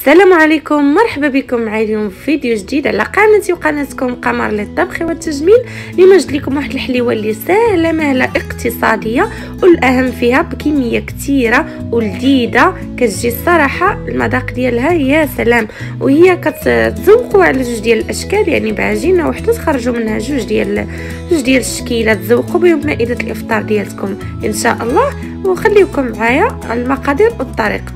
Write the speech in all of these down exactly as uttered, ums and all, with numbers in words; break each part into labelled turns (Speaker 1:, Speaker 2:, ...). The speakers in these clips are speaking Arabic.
Speaker 1: السلام عليكم، مرحبا بكم معايا اليوم في فيديو جديد على قناتي وقناتكم قمر للطبخ والتجميل. اليوم جبت لكم واحد الحليوه اللي سهله مهله اقتصاديه والاهم فيها بكميه كثيره ولذيذه، كتجي الصراحه المذاق ديالها يا سلام، وهي كتذوقوا على جوج ديال الاشكال، يعني بعجينه وحده تخرجوا منها جوج ديال جوج ديال الشكيلات تذوقوا بهم مائده الافطار ديالكم ان شاء الله. وخليكم معايا على المقادير والطريقه.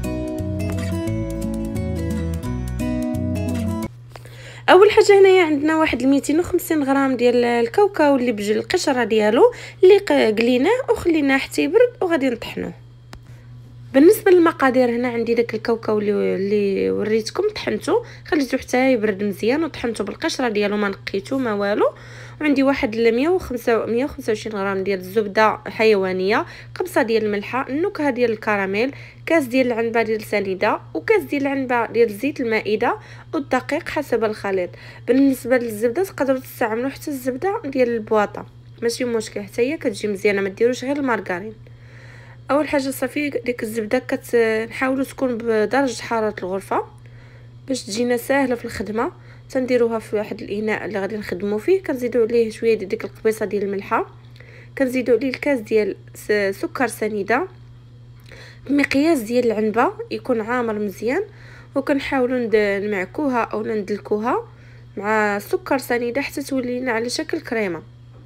Speaker 1: اول حاجه هنايا عندنا واحد مئتين وخمسين غرام ديال الكاوكاو اللي بجل القشره ديالو اللي قليناه وخليناه حتى يبرد وغادي نطحنوه. بالنسبه للمقادير هنا عندي داك الكاوكاو اللي اللي وريتكم طحنته، خليته حتى يبرد مزيان وطحنته بالقشره ديالو، ما نقيتو ما والو. وعندي واحد مية وخمسة وعشرين غرام ديال الزبده حيوانيه، قبصه ديال الملحه، النكهه ديال الكراميل، كاس ديال العنبه ديال سنيده، وكاس ديال العنبه ديال زيت المائده، والدقيق حسب الخليط. بالنسبه للزبده تقدروا تستعملوا حتى الزبده ديال البواطه، ماشي مشكل، حتى هي كتجي مزيانه، ما ديروش غير المارغرين. اول حاجه صافي ديك الزبده كنحاولوا تكون بدرجه حراره الغرفه باش تجينا ساهله في الخدمه. تنديروها في واحد الاناء اللي غادي نخدموا فيه، كنزيدوا عليه شويه ديال ديك القبيصه ديال الملحه، كنزيدوا عليه الكاس ديال سكر سنيده بمقياس ديال العنبه يكون عامر مزيان، وكنحاولوا نمعكوها او ندلكوها مع سكر سنيده حتى تولي لنا على شكل كريمه.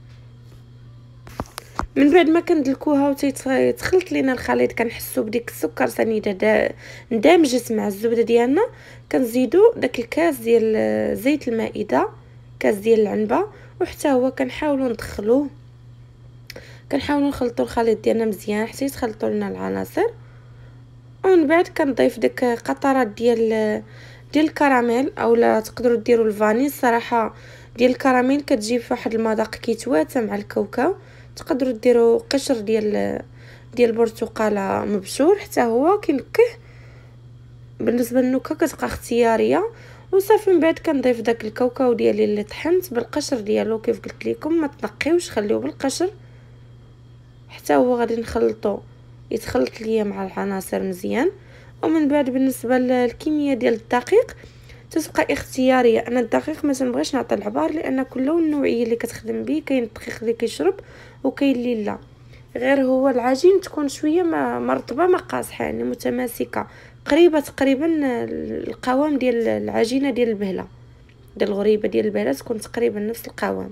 Speaker 1: من بعد ما كندلكوها وتيتخلط لينا الخليط، كنحسوا بديك السكر سنيده اندمجت مع الزبده ديالنا، كنزيدوا داك الكاس ديال زيت المائده، كاس ديال العنبه، وحتى هو كنحاولوا ندخلوه، كنحاولوا نخلطوا الخليط ديالنا مزيان حتى يتخلطوا لنا العناصر. ومن بعد كنضيف داك قطرات ديال ديال الكراميل، اولا تقدروا ديروا الفاني. الصراحه ديال الكراميل كتجي فواحد المذاق كيتواتى مع الكاوكاو. تقدروا ديروا قشر ديال ديال البرتقاله مبشور حتى هو كينكه. بالنسبه للنكهه كتبقى اختياريه. وصافي من بعد كنضيف داك الكاوكاو ديالي اللي طحنت بالقشر ديالو، كيف قلت لكم ما تنقيوش، خليوه بالقشر حتى هو غادي نخلطو يتخلط ليا مع العناصر مزيان. ومن بعد بالنسبه للكميه ديال الدقيق تتبقى اختياريه. انا الدقيق ما تنبغيش نعطي العبار، لان كل النوعيه اللي كتخدم به، كاين الدقيق اللي كيشرب وكاين اللي لا، غير هو العجين تكون شويه ما مرطبه ما قاصحه، يعني متماسكه قريبه تقريبا القوام ديال العجينه ديال البهله، ديال الغريبه ديال البهله تكون تقريبا نفس القوام.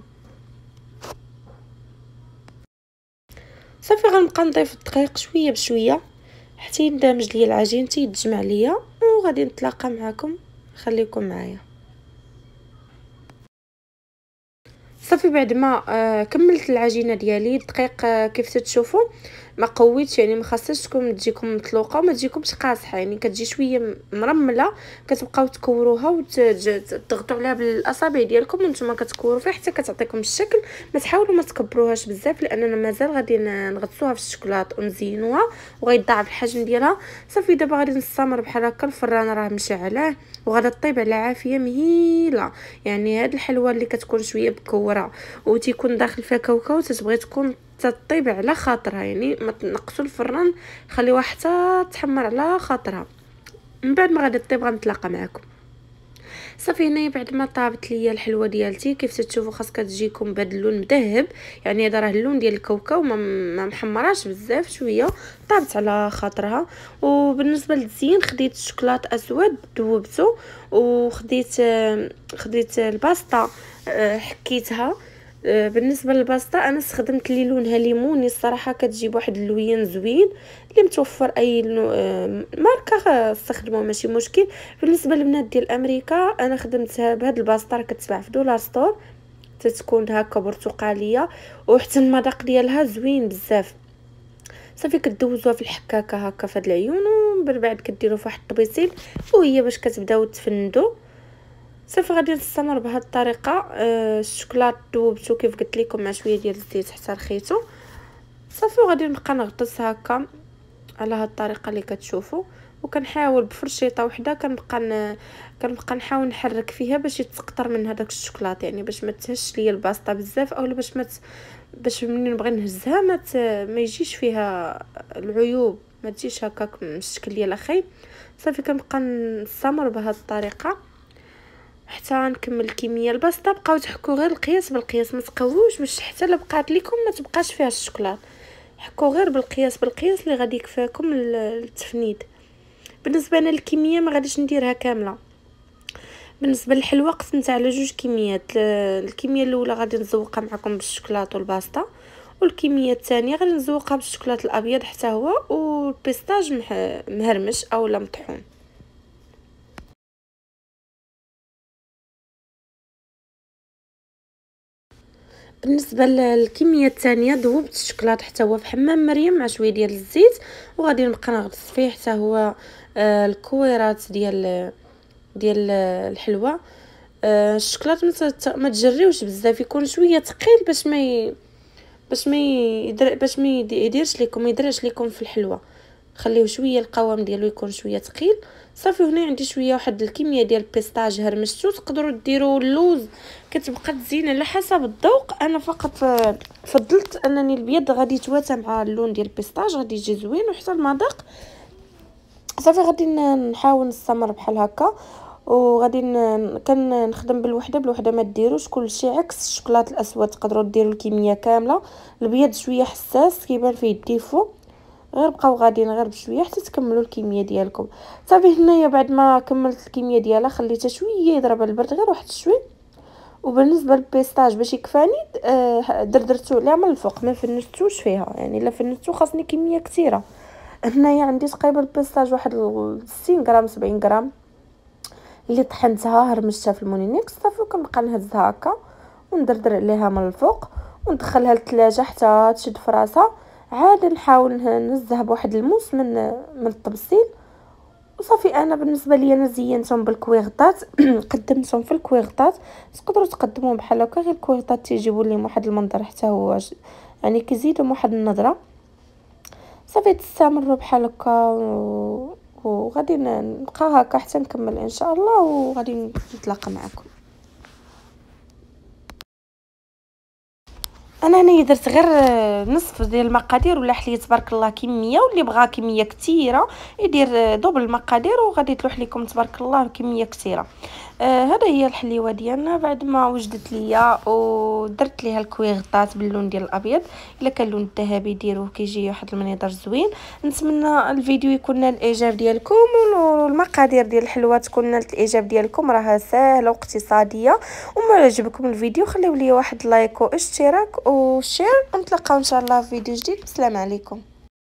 Speaker 1: صافي غنبقى نضيف الدقيق شويه بشويه حتى يندمج ليا العجين، تيتجمع ليا، وغادي نتلاقى معكم. خليكم معايا. صافي بعد ما آه كملت العجينه ديالي، الدقيق آه كيف تشوفوا ما قويتش، يعني ما خاصهاش تكون تجيكم مطلوقه وما تجيكمش قاصحه، يعني كتجي شويه مرمله. كتبقاو تكوروها وتضغطوا عليها بالاصابع ديالكم وانتم كتكوروا فيها حتى كتعطيكم الشكل. ما تحاولوا ما تكبروهاش بزاف، لاننا مازال غادي نغطسوها في الشوكولات ونزينوها وغيتضاعف الحجم ديالها. صافي دابا غادي نستمر بحال هكا. الفران راه مشعلاه وغادا طيب على عافيه مهيله. يعني هاد الحلوه اللي كتكون شويه مكوره وتيكون داخل فيها كاوكاو تتبغي تكون تطيب على خاطرها، يعني ما تنقصوا الفران، خليوها حتى تحمر على خاطرها. من بعد ما غادي طيب غنتلاقى معكم. صافي هنايا بعد ما طابت ليا الحلوه ديالتي كيف تشوفوا خاصها تجيكم بهذا اللون مذهب، يعني هذا راه اللون ديال الكاوكاو ما ما محمراش بزاف، شويه طابت على خاطرها. وبالنسبه للتزيين خديت الشوكولات اسود ذوبته، وخديت خديت الباستا حكيتها. بالنسبه للباستا انا استخدمت لي لونها ليموني، الصراحه كتجي بواحد اللوين زوين اللي متوفر اي ماركه استخدموها ماشي مشكل. بالنسبه للبنات ديال امريكا انا خدمتها بهاد الباستا، كتباع في دولار ستور، تتكون هكا برتقاليه وحتى المذاق ديالها زوين بزاف. صافي كدوزوها في الحكاكه هكا في هاد العيون، ومن بعد كديروا في واحد الطبيسيل وهي باش كتبداو تفندوا. صافي غادي نستمر بهذه الطريقه. آه الشوكولات ذوبتو كيف قلت لكم مع شويه ديال الزيت حتى رخيتو. صافي وغادي نبقى نغطس هكا على هذه الطريقه اللي كتشوفوا، وكنحاول بفرشيطه وحده كنبقى ن... كنبقى نحاول نحرك فيها باش يتقطر من هذاك الشوكولات، يعني باش ما تهش ليا الباسطه بزاف، اولا باش ما ت... باش ملي نبغي نهزها ما ت... ما يجيش فيها العيوب، ما تجيش هكاك من الشكل ديال اخي. صافي كنبقى نستمر بهذه الطريقه حتى نكمل الكميه البسيطه. بقاو تحكوا غير القياس بالقياس، ما تقووش باش حتى لا بقات لكم ما تبقاش فيها الشوكولاط. حكوا غير بالقياس بالقياس اللي غادي يكفيكم التفنيد. بالنسبه انا الكميه ما غاديش نديرها كامله. بالنسبه للحلوى قسمتها على جوج كميات، الكميه الاولى غادي نزوقها معكم بالشوكولاط والباستا، والكميه الثانيه غادي نزوقها بالشوكولاط الابيض حتى هو والبيستاج مهرمش او لا مطحون. بالنسبه للكميه الثانيه ذوبت الشوكولاط حتى هو في حمام مريم مع شويه ديال الزيت، وغادي نبقى نغطس فيه حتى هو آه الكويرات ديال ديال الحلوى. آه الشوكولاط ما تجريوش بزاف، يكون شويه ثقيل باش ما ي... باش ما يدر باش ما يديرش لكم ما يدرش لكم في الحلوى. خليوه شويه القوام ديالو يكون شويه ثقيل. صافي هنا عندي شويه واحد الكميه ديال البيستاج هرمشتو. تقدروا ديروا اللوز، كتبقى تزين على حسب الذوق. انا فقط فضلت انني البيض غادي يتواتى مع اللون ديال البيستاج، غادي يجي زوين وحتى المذاق. صافي غادي نحاول نستمر بحال هكا، وغادي كنخدم بالوحده بالوحده ما ديروش كلشي عكس الشوكولاط الاسود. تقدروا ديروا الكميه كامله. البيض شويه حساس كيبان فيه الديفو، غير بقاو غاديين غير بشويه حتى تكملوا الكميه ديالكم. صافي هنايا بعد ما كملت الكميه ديالها خليتها شويه يضرب البرد غير واحد شوي. وبالنسبه للبيستاج باش يكفاني آه دردرتو عليها من الفوق، ما فنشتوش فيها، يعني الا فنشتو خاصني كميه كثيره. هنايا عندي تقريبا البيستاج واحد ستين غرام سبعين غرام اللي طحنتها هرمشتها في المونينيكس. صافي وكنبقى نهزها هكا وندردر عليها من الفوق وندخلها للثلاجه حتى تشد فراسها. عاد نحاول نهزها بواحد الموس من من الطبسيل. وصافي انا بالنسبه لي انا زينتهم بالكويغطات قدمتهم في الكويغطات. تقدروا تقدموهم بحال هكا غير الكويغطات تيجيبوا لهم واحد المنظر حتى هو يعني كيزيدهم واحد النظره. صافي تستمروا بحال هكا و... وغادي نبقى هكا حتى نكمل ان شاء الله، وغادي نتلاقى معكم. انا هنايا درت غير نصف ديال المقادير ولا حليه تبارك الله كميه، واللي بغى كميه كثيره يدير دوبل المقادير وغادي تلوح لكم تبارك الله كميه كثيره. آه هذا هي الحليوه ديالنا بعد ما وجدت ليا ودرت ليها الكويغطات باللون ديال الابيض. الا كان اللون الذهبي ديروه كيجي واحد المنظر زوين. نتمنى الفيديو يكون نال الاعجاب ديالكم، والمقادير ديال الحلوه تكون نالت الاعجاب ديالكم. راها ساهله واقتصاديه. وما عجبكم الفيديو خليو لي واحد لايك واشتراك وشير، ونتلاقاو ان شاء الله في فيديو جديد. السلام عليكم.